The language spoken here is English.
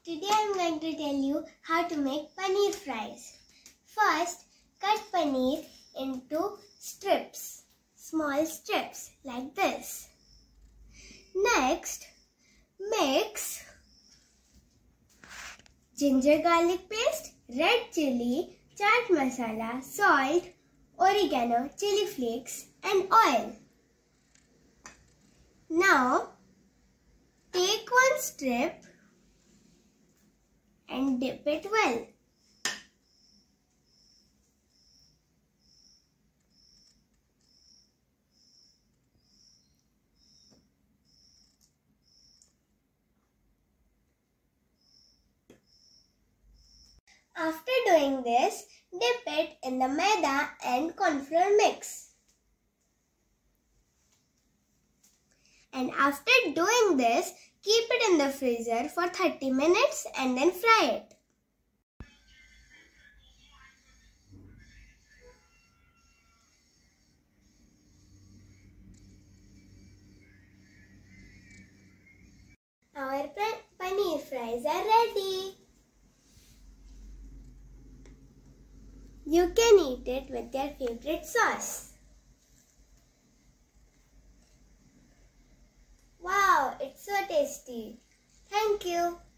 Today I am going to tell you how to make paneer fries. First, cut paneer into strips, small strips like this. Next, mix ginger garlic paste, red chili, chaat masala, salt, oregano, chili flakes and oil. Now, take one strip and dip it well. After doing this, dip it in the maida and corn flour mix. And after doing this, keep it in the freezer for 30 minutes and then fry it. Our paneer fries are ready. You can eat it with your favorite sauce. Wow, it's so tasty. Thank you.